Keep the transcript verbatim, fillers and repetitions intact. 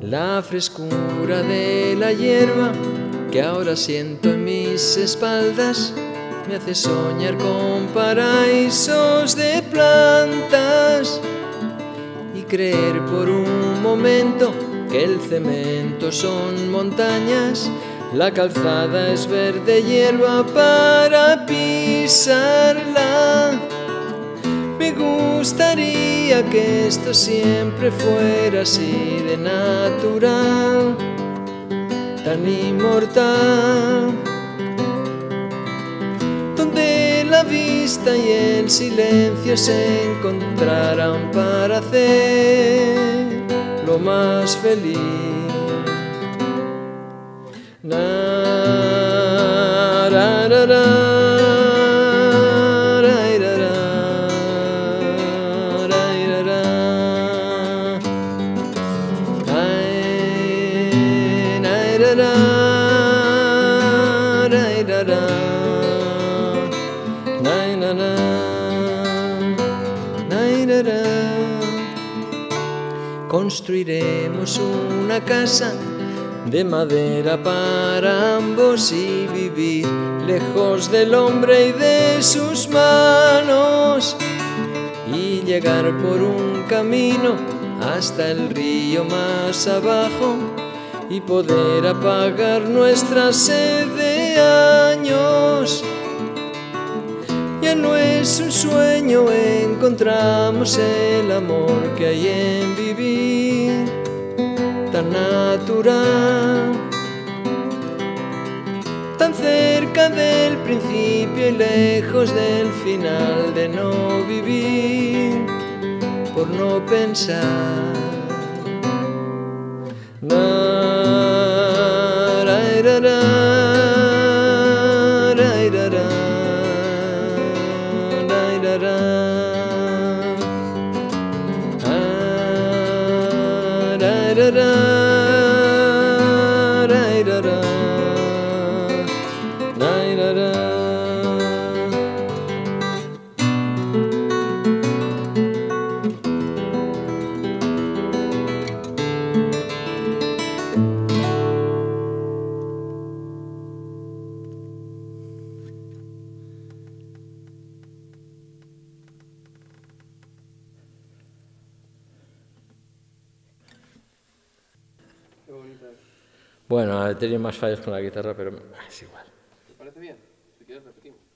La frescura de la hierba que ahora siento en mis espaldas me hace soñar con paraísos de plantas y creer por un momento que el cemento son montañas, la calzada es verde hierba para pisarla. Me gustaría que esto siempre fuera así de natural, tan inmortal, donde la vista y el silencio se encontraran para hacer lo más feliz. Na, ra, ra, ra, ra, ra, ra, ra, ra, ra. Ay, nay, ra, ra, ra, ra, ra. Nay, na, na, nay, ra, ra. Construiremos una casa de madera para ambos y vivir lejos del hombre y de sus manos y llegar por un camino hasta el río más abajo y poder apagar nuestra sed de años. Ya no es un sueño, encontramos el amor que hay en vivir tan natural, tan cerca del principio y lejos del final, de no vivir por no pensar. Na, ra, ra, ra, ra, ra, ra, ra, ra, ra. Ra, ra, ra, ra, ra, ra, ra. Bueno, he tenido más fallos con la guitarra, pero es igual. ¿Te parece bien? Si quieres repetimos.